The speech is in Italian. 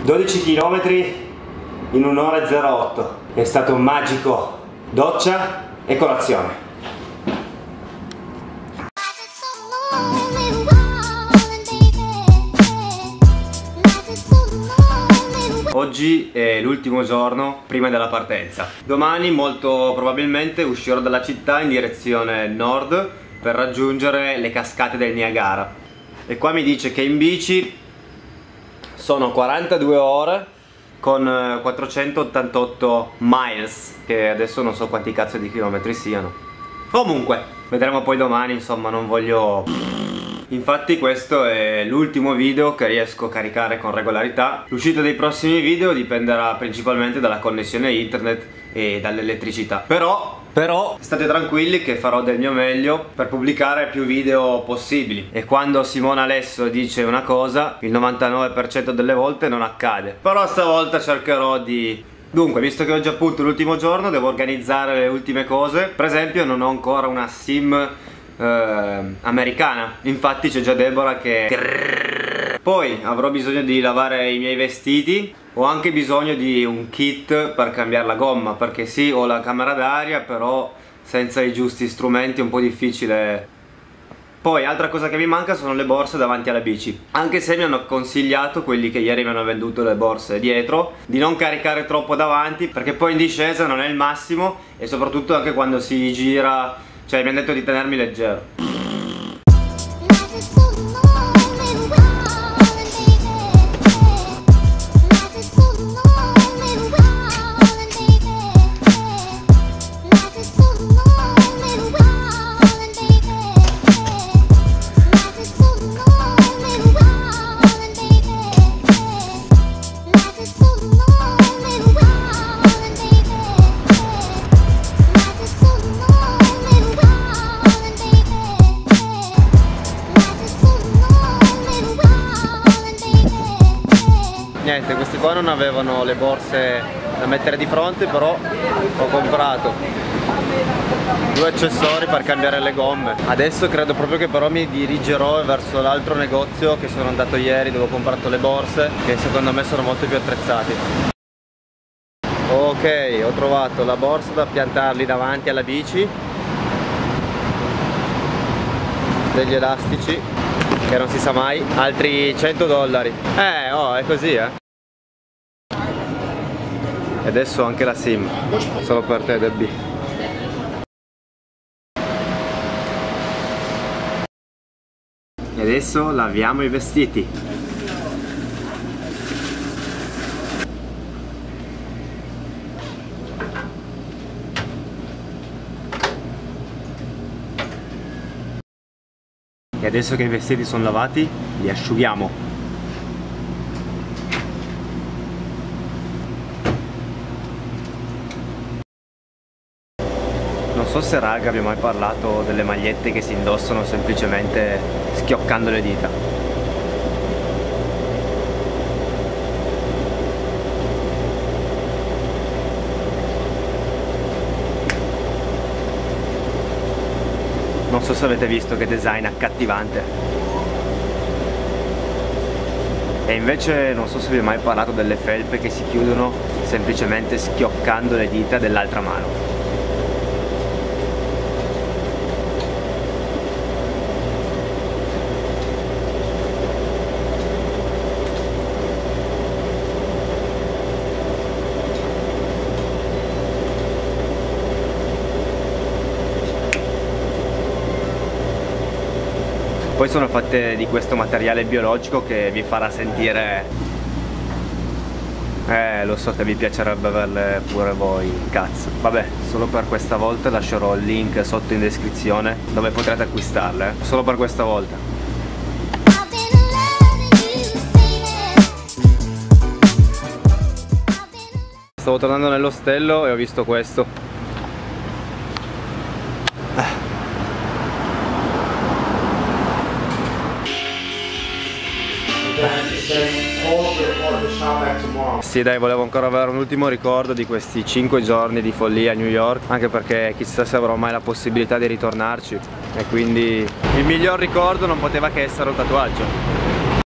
12 km in 1 ora e 08. È stato magico. Doccia e colazione. Oggi è l'ultimo giorno prima della partenza. Domani molto probabilmente uscirò dalla città in direzione nord per raggiungere le cascate del Niagara. E qua mi dice che in bici sono 42 ore con 488 miles, che adesso non so quanti cazzo di chilometri siano. Comunque, vedremo poi domani, insomma, non voglio... Infatti questo è l'ultimo video che riesco a caricare con regolarità. L'uscita dei prossimi video dipenderà principalmente dalla connessione internet e dall'elettricità. Però state tranquilli che farò del mio meglio per pubblicare più video possibili. E quando Simona Alesso dice una cosa, il 99% delle volte non accade. Però stavolta cercherò di... Dunque, visto che oggi è appunto l'ultimo giorno, devo organizzare le ultime cose. Per esempio non ho ancora una SIM americana. Infatti c'è già Deborah che... Poi avrò bisogno di lavare i miei vestiti. Ho anche bisogno di un kit per cambiare la gomma, perché sì, ho la camera d'aria, però senza i giusti strumenti è un po' difficile. Poi altra cosa che mi manca sono le borse davanti alla bici. Anche se mi hanno consigliato, quelli che ieri mi hanno venduto le borse dietro, di non caricare troppo davanti, perché poi in discesa non è il massimo. E soprattutto anche quando si gira, cioè mi hanno detto di tenermi leggero. Niente, questi qua non avevano le borse da mettere di fronte, però ho comprato 2 accessori per cambiare le gomme. Adesso credo proprio che però mi dirigerò verso l'altro negozio che sono andato ieri, dove ho comprato le borse, che secondo me sono molto più attrezzati. Ok, ho trovato la borsa da piantarli davanti alla bici, degli elastici che non si sa mai, altri $100. Oh, è così, E adesso anche la SIM, solo per te, Debbie. E adesso laviamo i vestiti. E adesso che i vestiti sono lavati, li asciughiamo. Non so se raga vi ho mai parlato delle magliette che si indossano semplicemente schioccando le dita. Non so se avete visto che design accattivante. E invece non so se vi ho mai parlato delle felpe che si chiudono semplicemente schioccando le dita dell'altra mano. Poi sono fatte di questo materiale biologico che vi farà sentire... lo so che vi piacerebbe averle pure voi, cazzo. Vabbè, solo per questa volta lascerò il link sotto in descrizione dove potrete acquistarle, solo per questa volta. Stavo tornando nell'ostello e ho visto questo. Sì dai, volevo ancora avere un ultimo ricordo di questi 5 giorni di follia a New York, anche perché chissà se avrò mai la possibilità di ritornarci, e quindi il miglior ricordo non poteva che essere un tatuaggio.